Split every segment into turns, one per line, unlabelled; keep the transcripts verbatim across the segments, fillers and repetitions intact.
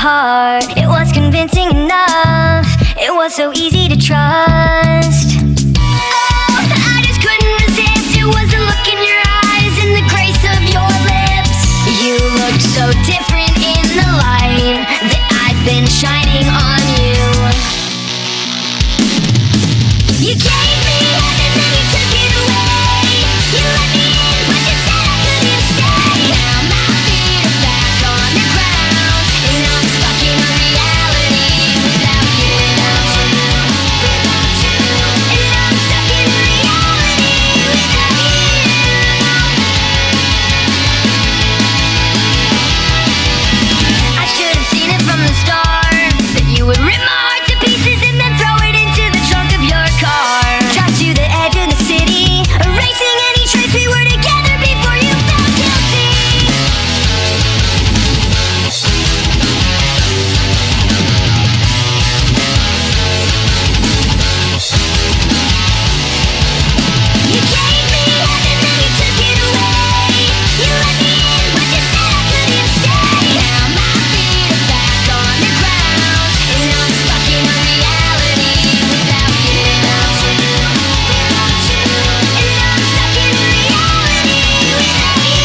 heart. It was convincing enough, it was so easy to trust. Oh, I just couldn't resist. It was the look in your eyes and the grace of your lips. You looked so different in the light that I'd been shining on you. You gave me heaven, then you took it away. You let me in, but you said I couldn't stay. Now my feet are back on the ground, and I'm stuck in a reality without you. And I'm stuck in a reality without you. I should have seen it from the start, that you would rip my heart to pieces and then throw it into the trunk of your car. Drive to the edge of the city, erasing any trace we were together before you felt guilty. You gave me heaven, then you took it away. You let me in, but you said I couldn't stay. Now my feet are back on the ground, and I'm stuck in a reality without you. And I'm stuck in a reality without you.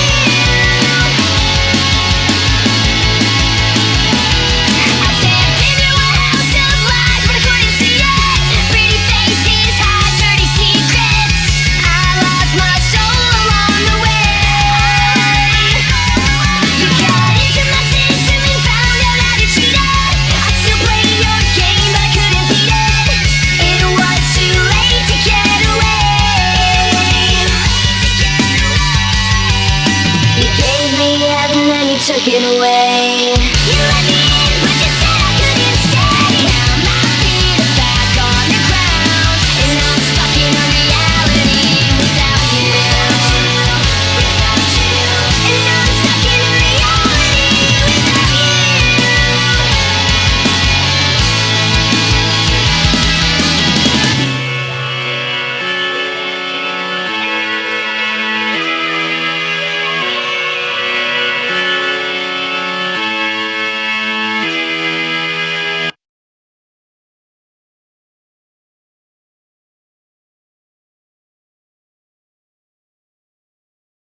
I stepped into a house of lies, but I couldn't see it. Pretty faces hide dirty secrets. I lost my soul along the way. You got into my system and found out how to cheat it. I still played your game, but I couldn't beat it. It was too late to get away. You gave me heaven, then you took it away. You let me